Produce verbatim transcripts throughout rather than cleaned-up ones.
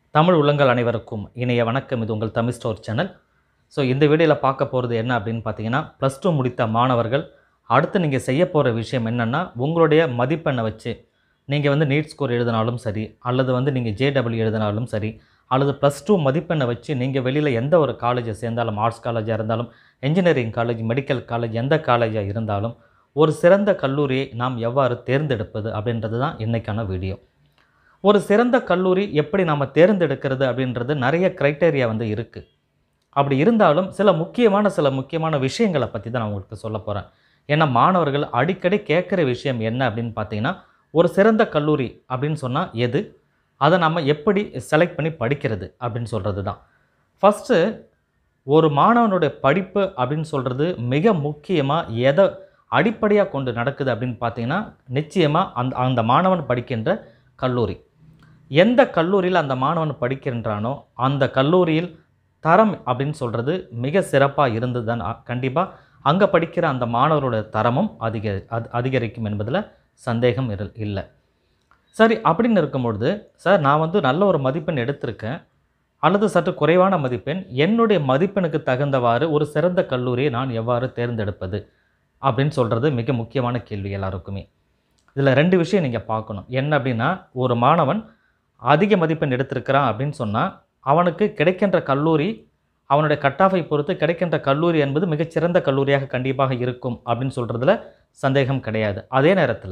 தமிழ் உள்ளங்கள் அனைவருக்கும் இணைய வணக்கம். இது உங்கள் தமிழ் ஸ்டோர் சேனல். ஸோ இந்த வீடியோவில் பார்க்க போகிறது என்ன அப்படின்னு பார்த்தீங்கன்னா, ப்ளஸ் டூ முடித்த மாணவர்கள் அடுத்து நீங்கள் செய்ய போகிற விஷயம் என்னென்னா, உங்களுடைய மதிப்பெண்ணை வச்சு நீங்கள் வந்து நீட் ஸ்கோர் எழுதினாலும் சரி, அல்லது வந்து நீங்கள் ஜேடபிள்யூ எழுதினாலும் சரி, அல்லது ப்ளஸ் டூ மதிப்பெண்ணை வச்சு நீங்கள் வெளியில் எந்த ஒரு காலேஜை சேர்ந்தாலும், ஆர்ட்ஸ் காலேஜாக இருந்தாலும், இன்ஜினியரிங் காலேஜ், மெடிக்கல் காலேஜ், எந்த காலேஜாக இருந்தாலும் ஒரு சிறந்த கல்லூரியை நாம் எவ்வாறு தேர்ந்தெடுப்பது அப்படின்றது தான் இன்றைக்கான வீடியோ. ஒரு சிறந்த கல்லூரி எப்படி நாம் தேர்ந்தெடுக்கிறது அப்படின்றது நிறைய க்ரைட்டேரியா வந்து இருக்குது. அப்படி இருந்தாலும் சில முக்கியமான சில முக்கியமான விஷயங்களை பற்றி தான் நான் உங்களுக்கு சொல்ல போகிறேன். ஏன்னா மாணவர்கள் அடிக்கடி கேட்குற விஷயம் என்ன அப்படின்னு பார்த்தீங்கன்னா, ஒரு சிறந்த கல்லூரி அப்படின்னு சொன்னால் எது, அதை நம்ம எப்படி செலக்ட் பண்ணி படிக்கிறது அப்படின்னு சொல்கிறது தான். ஃபஸ்ட்டு ஒரு மாணவனுடைய படிப்பு அப்படின்னு சொல்கிறது மிக முக்கியமாக எதை அடிப்படையாக கொண்டு நடக்குது அப்படின்னு பார்த்தீங்கன்னா, நிச்சயமாக அந்த அந்த மாணவன் படிக்கின்ற கல்லூரி. எந்த கல்லூரியில் அந்த மாணவன் படிக்கின்றானோ அந்த கல்லூரியில் தரம் அப்படின்னு சொல்கிறது மிக சிறப்பாக இருந்தது தான் கண்டிப்பாக அங்கே படிக்கிற அந்த மாணவரோட தரமும் அதிக அது அதிகரிக்கும் என்பதில் சந்தேகம் இல்லை. சரி, அப்படின்னு இருக்கும்பொழுது, சார் நான் வந்து நல்ல ஒரு மதிப்பெண் எடுத்திருக்கேன் அல்லது சற்று குறைவான மதிப்பெண், என்னுடைய மதிப்பெண்ணுக்கு தகுந்தவாறு ஒரு சிறந்த கல்லூரியை நான் எவ்வாறு தேர்ந்தெடுப்பது அப்படின்னு சொல்கிறது மிக முக்கியமான கேள்வி எல்லாருக்குமே. இதில் ரெண்டு விஷயம் நீங்கள் பார்க்கணும். என்ன அப்படின்னா, ஒரு மாணவன் அதிக மதிப்பெண் எடுத்திருக்கிறான் அப்படின்னு சொன்னால் அவனுக்கு கிடைக்கின்ற கல்லூரி, அவனுடைய கட் ஆஃபை பொறுத்து கிடைக்கின்ற கல்லூரி என்பது மிகச்சிறந்த கல்லூரியாக கண்டிப்பாக இருக்கும் அப்படின்னு சொல்கிறதுல சந்தேகம் கிடையாது. அதே நேரத்தில்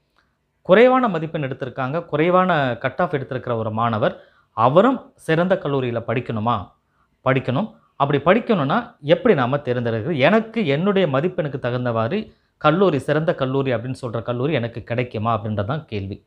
குறைவான மதிப்பெண் எடுத்திருக்காங்க, குறைவான கட் ஆஃப் எடுத்திருக்கிற ஒரு மாணவர் அவரும் சிறந்த கல்லூரியில் படிக்கணுமா? படிக்கணும். அப்படி படிக்கணும்னா எப்படி நாம் தேர்ந்தெடுக்கிறது? எனக்கு என்னுடைய மதிப்பெண்ணுக்கு தகுந்தவாறு கல்லூரி, சிறந்த கல்லூரி அப்படின்னு சொல்கிற கல்லூரி எனக்கு கிடைக்குமா அப்படின்றது தான் கேள்வி.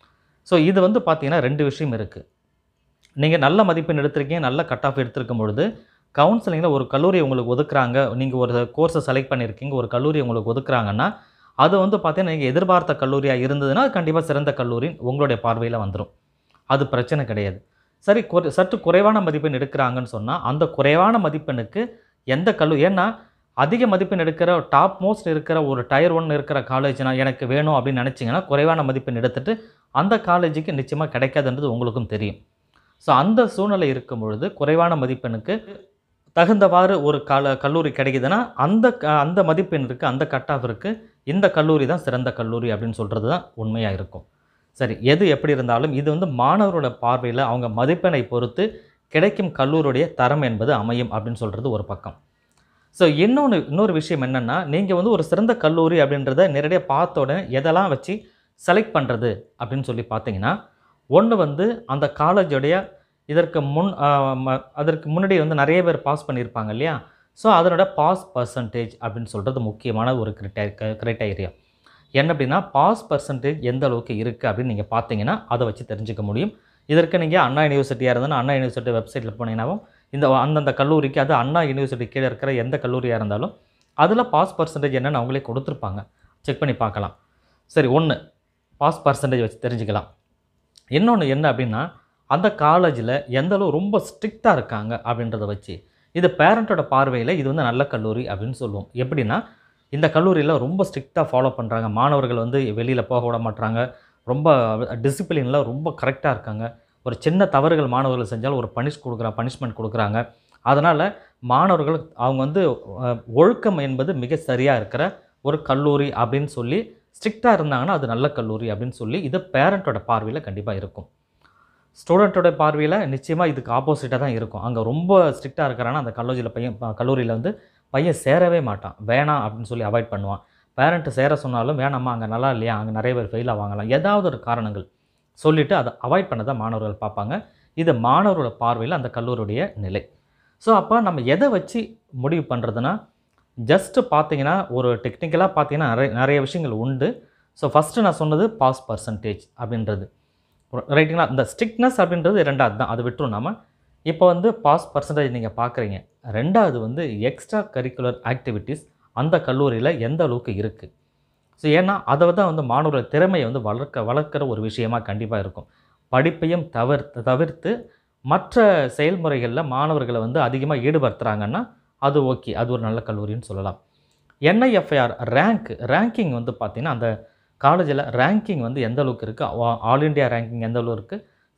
ஸோ இது வந்து பார்த்திங்கன்னா ரெண்டு விஷயம் இருக்குது. நீங்கள் நல்ல மதிப்பெண் எடுத்திருக்கீங்க, நல்ல கட் ஆஃப் எடுத்திருக்கும் பொழுது கவுன்சிலிங்கில் ஒரு கல்லூரி உங்களுக்கு ஒதுக்குறாங்க, நீங்கள் ஒரு கோர்ஸை செலக்ட் பண்ணியிருக்கீங்க, ஒரு கல்லூரி உங்களுக்கு ஒதுக்குறாங்கன்னா அது வந்து பார்த்தீங்கன்னா நீங்கள் எதிர்பார்த்த கல்லூரியாக இருந்ததுன்னா கண்டிப்பாக சிறந்த கல்லூரி உங்களுடைய பார்வையில் வந்துடும். அது பிரச்சனை கிடையாது. சரி, குறை சற்று குறைவான மதிப்பெண் எடுக்கிறாங்கன்னு சொன்னால் அந்த குறைவான மதிப்பெண்ணுக்கு எந்த கல்லூரி, ஏன்னா அதிக மதிப்பெண் எடுக்கிற டாப் மோஸ்ட் இருக்கிற ஒரு டயர் ஒன் இருக்கிற காலேஜ்னா எனக்கு வேணும் அப்படின்னு நினச்சிங்கன்னா குறைவான மதிப்பெண் எடுத்துகிட்டு அந்த காலேஜுக்கு நிச்சயமாக கிடைக்காதுன்றது உங்களுக்கும் தெரியும். ஸோ அந்த சூழ்நிலை இருக்கும் பொழுது குறைவான மதிப்பெண்ணுக்கு தகுந்தவாறு ஒரு கால கல்லூரி கிடைக்குதுன்னா அந்த அந்த மதிப்பெண் இருக்குது, அந்த கட் ஆஃப் இருக்குது, இந்த கல்லூரி தான் சிறந்த கல்லூரி அப்படின்னு சொல்கிறது தான் உண்மையாக இருக்கும். சரி, எது எப்படி இருந்தாலும் இது வந்து மாணவரோட பார்வையில் அவங்க மதிப்பெண்ணை பொறுத்து கிடைக்கும் கல்லூரியுடைய தரம் என்பது அமையும் அப்படின்னு சொல்கிறது ஒரு பக்கம். ஸோ இன்னொன்று இன்னொரு விஷயம் என்னென்னா, நீங்கள் வந்து ஒரு சிறந்த கல்லூரி அப்படின்றத நேரடியாக பார்த்த உடனே எதெல்லாம் வச்சு செலக்ட் பண்ணுறது அப்படின்னு சொல்லி பார்த்தீங்கன்னா, ஒன்று வந்து அந்த காலேஜுடைய இதற்கு முன் அதற்கு முன்னாடி வந்து நிறைய பேர் பாஸ் பண்ணியிருப்பாங்க இல்லையா? ஸோ அதனோட பாஸ் பர்சன்டேஜ் அப்படின்னு சொல்கிறது முக்கியமான ஒரு கிரிட்டை கிரைட்டீரியா. என்ன அப்படின்னா, பாஸ் பர்சன்டேஜ் எந்த அளவுக்கு இருக்குது அப்படின்னு நீங்கள் பார்த்தீங்கன்னா அதை வச்சு தெரிஞ்சுக்க முடியும். இதற்கு நீங்கள் அண்ணா யூனிவர்சிட்டியாக இருந்தாலும் அண்ணா யூனிவர்சிட்டி வெப்சைட்டில் போனீங்கன்னாவும் இந்த அந்தந்த கல்லூரிக்கு, அது அண்ணா யூனிவர்சிட்டி கீழே இருக்கிற எந்த கல்லூரியாக இருந்தாலும் அதில் பாஸ் பர்சன்டேஜ் என்னென்னு அவங்களே கொடுத்துருப்பாங்க, செக் பண்ணி பார்க்கலாம். சரி, ஒன்று பாஸ் பர்சன்டேஜ் வச்சு தெரிஞ்சுக்கலாம். இன்னொன்று என்ன அப்படின்னா, அந்த காலேஜில் எந்தளவு ரொம்ப ஸ்ட்ரிக்டாக இருக்காங்க அப்படின்றத வச்சு இது பேரண்ட்டோட பார்வையில் இது வந்து நல்ல கல்லூரி அப்படின்னு சொல்லுவோம். எப்படின்னா, இந்த கல்லூரியில் ரொம்ப ஸ்ட்ரிக்டாக ஃபாலோ பண்ணுறாங்க, மாணவர்கள் வந்து வெளியில் போக விட மாட்டாங்க, ரொம்ப டிசிப்ளினில் ரொம்ப கரெக்டாக இருக்காங்க, ஒரு சின்ன தவறுகள் மாணவர்கள் செஞ்சாலும் ஒரு பனிஷ் கொடுக்குற பனிஷ்மெண்ட் கொடுக்குறாங்க, அதனால் மாணவர்கள் அவங்க வந்து ஒழுக்கம் என்பது மிக சரியாக இருக்கிற ஒரு கல்லூரி அப்படின்னு சொல்லி ஸ்ட்ரிக்டாக இருந்தாங்கன்னா அது நல்ல கல்லூரி அப்படின்னு சொல்லி இது பேரண்ட்டோட பார்வையில் கண்டிப்பாக இருக்கும். ஸ்டூடெண்ட்டோட பார்வையில் நிச்சயமாக இதுக்கு ஆப்போசிட்டாக தான் இருக்கும். அங்கே ரொம்ப ஸ்ட்ரிக்டாக இருக்கிறான்னா அந்த காலேஜில் பையன் கல்லூரியில் வந்து பையன் சேரவே மாட்டான், வேணாம் அப்படின்னு சொல்லி அவாய்ட் பண்ணுவான். பேரண்ட்டு சேர சொன்னாலும் வேணாம்மா அங்கே நல்லா இல்லையா, அங்கே நிறைய பேர் ஃபெயில் ஆவாங்கலாம், ஏதாவது ஒரு காரணங்கள் சொல்லிவிட்டு அதை அவாய்ட் பண்ண தான் மாணவர்கள் பார்ப்பாங்க. இது மாணவரோட பார்வையில் அந்த கல்லூரியுடைய நிலை. ஸோ அப்போ நம்ம எதை வச்சு முடிவு பண்ணுறதுனா, ஜஸ்ட்டு பார்த்தீங்கன்னா ஒரு டெக்னிக்கலாக பார்த்தீங்கன்னா நிறைய நிறைய விஷயங்கள் உண்டு. ஸோ ஃபஸ்ட்டு நான் சொன்னது பாஸ் பர்சன்டேஜ் அப்படின்றது ரைட்டுங்களா. இந்த ஸ்ட்ரிக்ட்னஸ் அப்படின்றது ரெண்டாவது தான், அது விட்டுரும் நாம. இப்போ வந்து பாஸ் பர்சன்டேஜ் நீங்கள் பார்க்குறீங்க. ரெண்டாவது வந்து எக்ஸ்ட்ரா கரிக்குலர் ஆக்டிவிட்டீஸ் அந்த கல்லூரியில் எந்த அளவுக்கு இருக்குது. ஸோ ஏன்னா அதை தான் வந்து மாணவர்கள் திறமையை வந்து வளர்க்க வளர்க்குற ஒரு விஷயமாக கண்டிப்பாக இருக்கும். படிப்பையும் தவிர்த்து தவிர்த்து மற்ற செயல்முறைகளில் மாணவர்களை வந்து அதிகமாக ஈடுபடுத்துகிறாங்கன்னா அது ஓகே, அது ஒரு நல்ல கல்லூரின்னு சொல்லலாம். என்ஐஎஃப்ஐஆர் ரேங்க் ரேங்கிங் வந்து பார்த்திங்கன்னா அந்த காலேஜில் ரேங்கிங் வந்து எந்த அளவுக்கு இருக்குது, ஆல் இண்டியா ரேங்கிங் எந்த அளவுக்கு இருக்குது,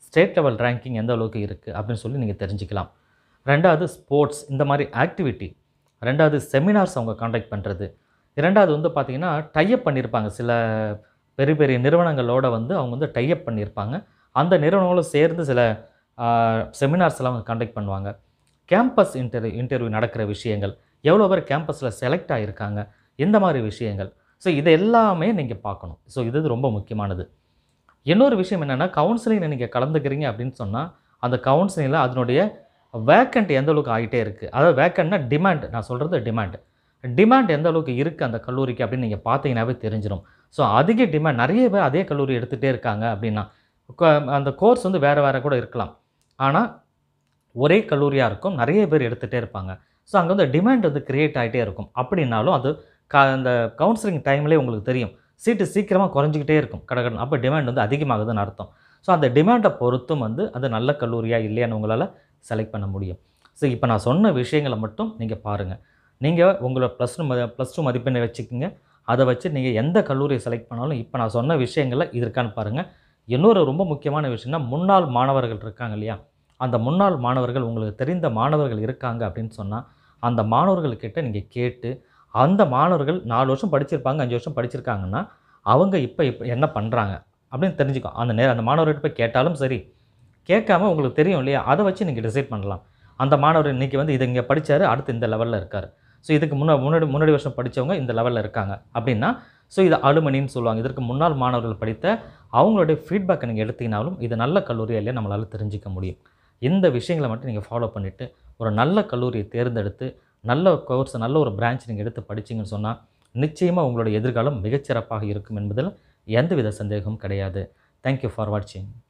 ஸ்டேட் லெவல் ரேங்கிங் எந்த அளவுக்கு இருக்குது அப்படின்னு சொல்லி நீங்கள் தெரிஞ்சுக்கலாம். ரெண்டாவது ஸ்போர்ட்ஸ் இந்த மாதிரி ஆக்டிவிட்டி. ரெண்டாவது செமினார்ஸ் அவங்க காண்டக்ட் பண்ணுறது. இரண்டாவது வந்து பார்த்திங்கன்னா டைப் பண்ணியிருப்பாங்க. சில பெரிய பெரிய நிறுவனங்களோட வந்து அவங்க வந்து டைப் பண்ணியிருப்பாங்க. அந்த நிறுவனங்களோடு சேர்ந்து சில செமினார்ஸ்லாம் அவங்க கண்டக்ட் பண்ணுவாங்க. கேம்பஸ் இன்டர்வியூ இன்டர்வியூ நடக்கிற விஷயங்கள், எவ்வளோ பேர் கேம்பஸில் செலக்ட் ஆகியிருக்காங்க, இந்த மாதிரி விஷயங்கள். ஸோ இது எல்லாமே நீங்கள் பார்க்கணும். ஸோ இது ரொம்ப முக்கியமானது. இன்னொரு விஷயம் என்னென்னா, கவுன்சிலிங்கில் நீங்கள் கலந்துக்கிறீங்க அப்படின்னு சொன்னால் அந்த கவுன்சிலிங்கில் அதனுடைய வேக்கண்ட் எந்த அளவுக்கு ஆகிட்டே இருக்குது. அதாவது வேக்கண்ட்னா டிமாண்ட், நான் சொல்கிறது டிமாண்ட் டிமாண்ட் எந்த அளவுக்கு இருக்குது அந்த கல்லூரிக்கு அப்படின்னு நீங்கள் பார்த்தீங்கன்னாவே தெரிஞ்சிடும். ஸோ அதிக டிமாண்ட், நிறைய பேர் அதே கல்லூரி எடுத்துகிட்டே இருக்காங்க அப்படின்னா அந்த கோர்ஸ் வந்து வேறு வேறு கூட இருக்கலாம். ஆனால் ஒரே கல்லூரியாக இருக்கும், நிறைய பேர் எடுத்துகிட்டே இருப்பாங்க. ஸோ அங்கே வந்து டிமாண்ட் வந்து க்ரியேட் ஆகிட்டே இருக்கும். அப்படின்னாலும் அது க அந்த கவுன்சிலிங் டைம்லேயே உங்களுக்கு தெரியும், சீட்டு சீக்கிரமாக குறைஞ்சிக்கிட்டே இருக்கும் கடகடன். அப்போ டிமாண்ட் வந்து அதிகமாகுதுன்னு அர்த்தம். ஸோ அந்த டிமாண்டை பொறுத்தும் வந்து அது நல்ல கல்லூரியாக இல்லையான்னு உங்களால் செலக்ட் பண்ண முடியும். ஸோ இப்போ நான் சொன்ன விஷயங்களை மட்டும் நீங்கள் பாருங்கள். நீங்கள் உங்களோட ப்ளஸ் டூ ம ப்ளஸ் டூ மதிப்பெண்ணை வச்சுக்கோங்க. அதை வச்சு நீங்கள் எந்த கல்லூரியை செலக்ட் பண்ணாலும் இப்போ நான் சொன்ன விஷயங்களில் இது இருக்கான்னு பாருங்கள். இன்னொரு ரொம்ப முக்கியமான விஷயம்னா, முன்னாள் மாணவர்கள் இருக்காங்க இல்லையா, அந்த முன்னாள் மாணவர்கள் உங்களுக்கு தெரிந்த மாணவர்கள் இருக்காங்க அப்படின்னு சொன்னால் அந்த மாணவர்கள்கிட்ட நீங்கள் கேட்டு, அந்த மாணவர்கள் நாலு வருஷம் படிச்சிருப்பாங்க, அஞ்சு வருஷம் படிச்சிருக்காங்கன்னா அவங்க இப்போ இப்போ என்ன பண்ணுறாங்க அப்படின்னு தெரிஞ்சுக்கோ. அந்த நேரம் அந்த மாணவர்கிட்ட போய் கேட்டாலும் சரி, கேட்காம உங்களுக்கு தெரியும் இல்லையா, அதை வச்சு நீங்கள் டிசைட் பண்ணலாம். அந்த மாணவர் இன்றைக்கி வந்து இது இங்கே படித்தார், அடுத்து இந்த லெவலில் இருக்கார். ஸோ இதுக்கு முன்னா முன்னாடி முன்னாடி வருஷம் படித்தவங்க இந்த லெவலில் இருக்காங்க அப்படின்னா, ஸோ இது அலுமனின்னு சொல்லுவாங்க. இதற்கு முன்னாள் மாணவர்கள் படித்த அவங்களுடைய ஃபீட்பேக்கை நீங்கள் எடுத்தீங்கனாலும் இது நல்ல கல்லூரியா இல்லையா நம்மளால் தெரிஞ்சிக்க முடியும். இந்த விஷயங்களை மட்டும் நீங்கள் ஃபாலோ பண்ணிவிட்டு ஒரு நல்ல கல்லூரியை தேர்ந்தெடுத்து நல்ல கோர்ஸ், நல்ல ஒரு பிரான்ச் நீங்கள் எடுத்து படிச்சிங்கன்னு சொன்னால் நிச்சயமாக உங்களுடைய எதிர்காலம் மிகச்சிறப்பாக இருக்கும் என்பதில் எந்தவித சந்தேகமும் கிடையாது. தேங்க்யூ ஃபார் வாட்சிங்.